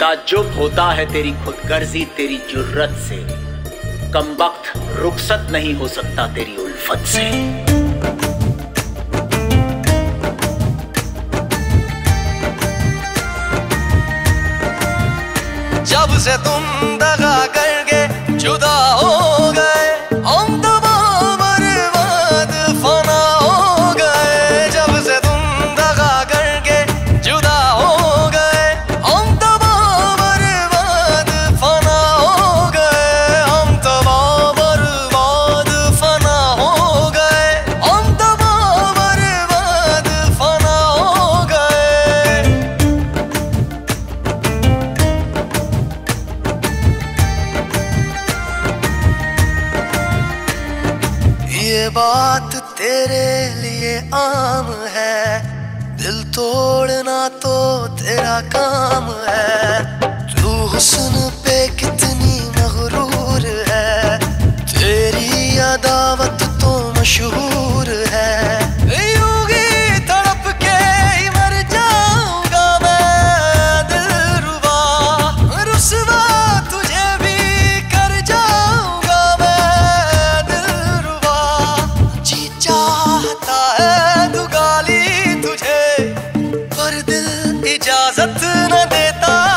ताज्जुब होता है तेरी खुदगर्जी तेरी जुर्रत से, कमबख्त रुखसत नहीं हो सकता तेरी उल्फत से। जब से तुम दगा करके जुदा हो गए, हम तबाह बर्बाद फना हो गए। जब से तुम दगा करके जुदा हो गए, हम तबाह बर्बाद फना हो गए। हम तबाह बर्बाद फना हो गए, हम तबाह बर्बाद फना हो गए। ये बात तेरे लिए आम है, दिल तोड़ना तो तेरा काम है। तू हुस्न पे कितनी मगरूर है, तेरी अदावत तो मशहूर है। यूंगी तड़प के ही मर जाऊंगा मैं दिलरुबा, रुसवा तुझे भी कर जाऊंगा मैं दिलरुबा। जी चाहता है दुगाली तुझे, पर दिल इजाजत न देता